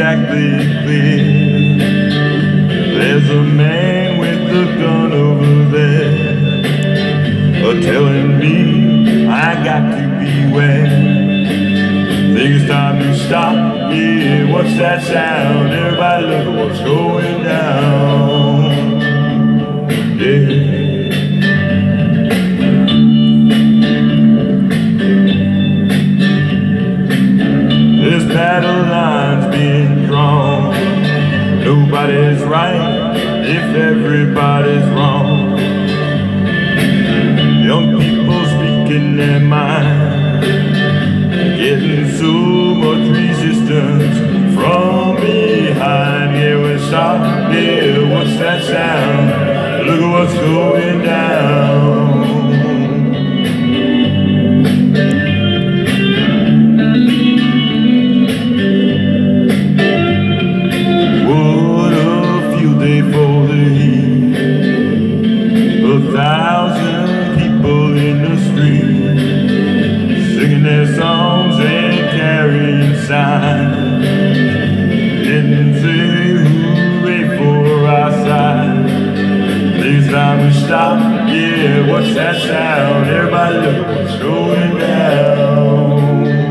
exactly clear. There's a man with a gun over there, telling me I got to beware. Think it's time to stop, yeah, what's that sound? Everybody look at what's going down, yeah. This battle line's being drawn. Nobody's right if everybody's wrong. Young people speaking their mind, getting so much resistance from behind. Yeah, we're stopped, yeah, what's that sound? Look at what's going down. What a field day for the heat. 1,000 people in the street, singing their songs and carrying signs. Didn't say hooray for our side. This time we stop, yeah, what's that sound? Everybody look what's going down.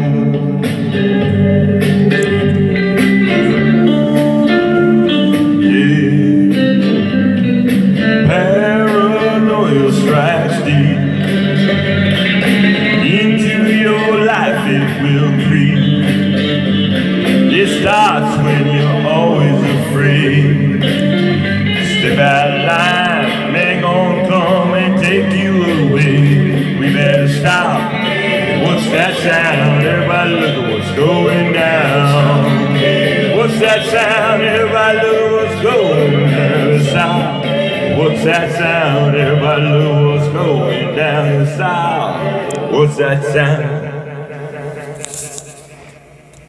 Strikes deep into your life, it will creep. It starts when you're always afraid. Step out of line, man gonna come and take you away. We better stop, what's that sound? Everybody look at what's going down. What's that sound? Everybody look at what's going down. Stop. What's that sound? Everybody look what's going down the south. What's that sound?